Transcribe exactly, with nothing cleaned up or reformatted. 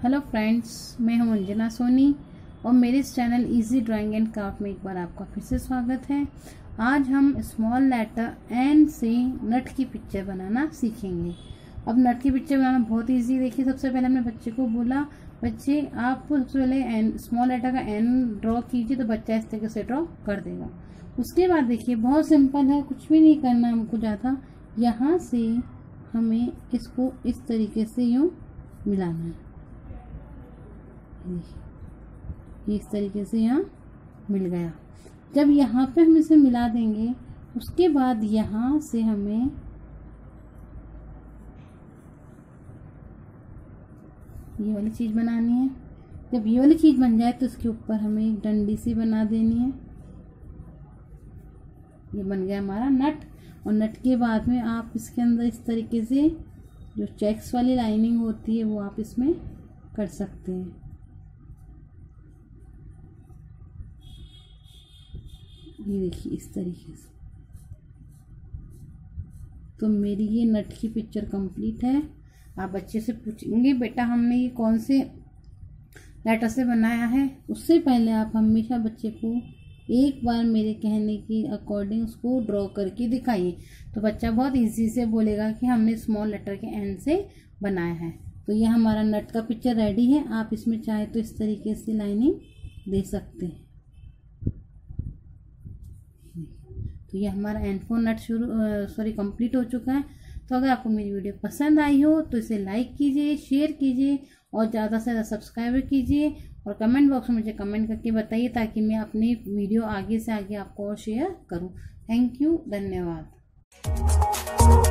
Hello friends, मैं हूं अंजना सोनी और मेरे इस channel easy drawing and craft में एक बार आपका फिर से स्वागत है। आज हम स्मॉल लेटर एन से नट की पिक्चर बनाना सीखेंगे। अब नट की पिक्चर बनाना बहुत इजी। देखिए, सबसे पहले हमने बच्चे को बोला, बच्चे आप सबसे पहले एन स्मॉल लेटर का एन ड्रॉ कीजिए, तो बच्चा इस तरीके से ड्रॉ कर देगा। उसके बाद देखिए बहुत सिंपल है, कुछ भी नहीं करना हमको ज़्यादा। यहाँ से हमें इसको इस तरीके से यूँ मिलाना है। ये इस तरीके से यहाँ मिल गया। जब यहाँ पे हम इसे मिला देंगे, उसके बाद यहाँ से हमें ये वाली चीज़ बनानी है। जब ये वाली चीज़ बन जाए तो इसके ऊपर हमें एक डंडी सी बना देनी है। ये बन गया हमारा नट। और नट के बाद में आप इसके अंदर इस तरीके से जो चेक्स वाली लाइनिंग होती है वो आप इसमें कर सकते हैं। ये देखिए इस तरीके से। तो मेरी ये नट की पिक्चर कंप्लीट है। आप बच्चे से पूछेंगे, बेटा हमने ये कौन से लेटर से बनाया है? उससे पहले आप हमेशा बच्चे को एक बार मेरे कहने के अकॉर्डिंग उसको ड्रॉ करके दिखाइए, तो बच्चा बहुत इजी से बोलेगा कि हमने स्मॉल लेटर के एन से बनाया है। तो ये हमारा नट का पिक्चर रेडी है। आप इसमें चाहे तो इस तरीके से लाइनिंग दे सकते हैं। तो ये हमारा एन फोर नट शुरू सॉरी कंप्लीट हो चुका है। तो अगर आपको मेरी वीडियो पसंद आई हो तो इसे लाइक कीजिए, शेयर कीजिए और ज़्यादा से ज़्यादा सब्सक्राइब कीजिए और कमेंट बॉक्स में मुझे कमेंट करके बताइए, ताकि मैं अपनी वीडियो आगे से आगे आपको और शेयर करूं। थैंक यू, धन्यवाद।